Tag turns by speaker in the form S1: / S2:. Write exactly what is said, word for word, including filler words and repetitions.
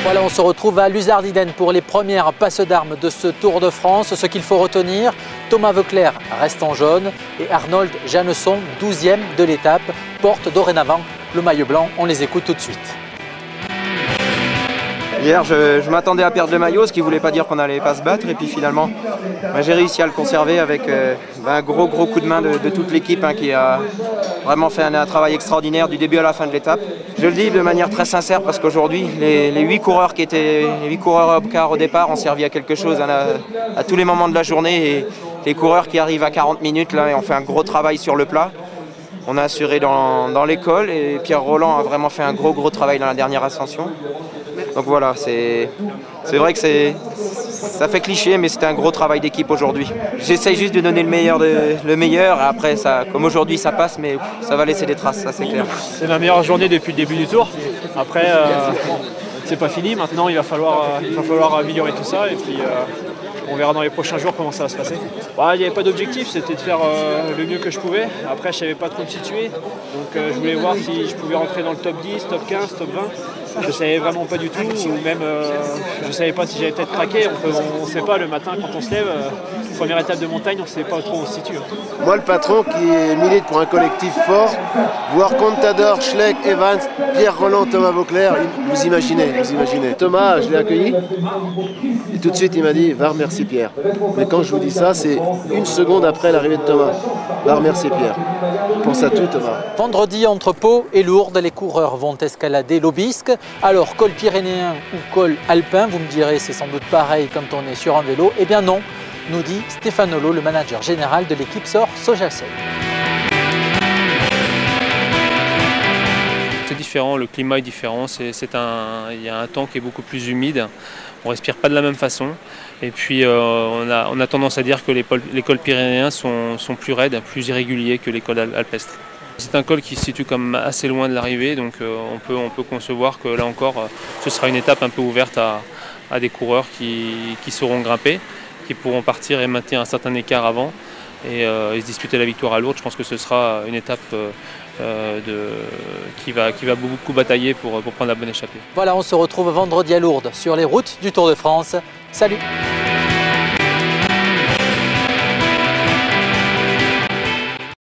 S1: Voilà, on se retrouve à Luzardinen pour les premières passes d'armes de ce Tour de France. Ce qu'il faut retenir, Thomas Voeckler reste en jaune et Arnold Janesson, douzième de l'étape, porte dorénavant le maillot blanc. On les écoute tout de suite.
S2: Hier, je, je m'attendais à perdre le maillot, ce qui ne voulait pas dire qu'on n'allait pas se battre. Et puis finalement, ben, j'ai réussi à le conserver avec euh, ben, un gros gros coup de main de, de toute l'équipe hein, qui a vraiment fait un, un travail extraordinaire du début à la fin de l'étape. Je le dis de manière très sincère parce qu'aujourd'hui, les, les huit coureurs qui étaient les huit coureurs au car au départ ont servi à quelque chose hein, à, à tous les moments de la journée. Et les coureurs qui arrivent à quarante minutes là, ont fait un gros travail sur le plat. On a assuré dans, dans l'école et Pierre Rolland a vraiment fait un gros gros travail dans la dernière ascension. Donc voilà, c'est vrai que ça fait cliché, mais c'était un gros travail d'équipe aujourd'hui. J'essaye juste de donner le meilleur, de, le meilleur. Après, ça, comme aujourd'hui, ça passe, mais ça va laisser des traces, ça c'est clair.
S3: C'est ma meilleure journée depuis le début du tour. Après, euh, c'est pas fini. Maintenant, il va falloir, euh, il va falloir améliorer tout ça. Et puis, euh, on verra dans les prochains jours comment ça va se passer. Bah, il n'y avait pas d'objectif, c'était de faire euh, le mieux que je pouvais. Après, je ne savais pas trop me situer. Donc, euh, je voulais voir si je pouvais rentrer dans le top dix, top quinze, top vingt. Je ne savais vraiment pas du tout, ou même euh, je ne savais pas si j'allais peut-être craquer. On ne sait pas, le matin quand on se lève, euh, première étape de montagne, on ne sait pas trop où on se situe.
S4: Moi, le patron qui milite pour un collectif fort, voir Contador, Schleck, Evans, Pierre Rolland, Thomas Voeckler, vous imaginez, vous imaginez. Thomas, je l'ai accueilli, et tout de suite il m'a dit, va remercier Pierre. Mais quand je vous dis ça, c'est une seconde après l'arrivée de Thomas. Va remercier Pierre. Pense à tout, Thomas.
S1: Vendredi, entre Pau et Lourdes, les coureurs vont escalader l'Aubisque. Alors, col pyrénéen ou col alpin, vous me direz, c'est sans doute pareil quand on est sur un vélo. Eh bien non, nous dit Stéphane Holo, le manager général de l'équipe Sor Sojaseil.
S5: C'est différent, le climat est différent, c'est un, il y a un temps qui est beaucoup plus humide, on ne respire pas de la même façon. Et puis euh, on, a, on a tendance à dire que les, les cols pyrénéens sont, sont plus raides, plus irréguliers que les cols alpestres. C'est un col qui se situe comme assez loin de l'arrivée, donc euh, on, peut, on peut concevoir que là encore, euh, ce sera une étape un peu ouverte à, à des coureurs qui, qui sauront grimper, qui pourront partir et maintenir un certain écart avant et, euh, et se disputer la victoire à Lourdes. Je pense que ce sera une étape euh, de, qui, va, qui va beaucoup batailler pour, pour prendre la bonne échappée.
S1: Voilà, on se retrouve vendredi à Lourdes sur les routes du Tour de France. Salut!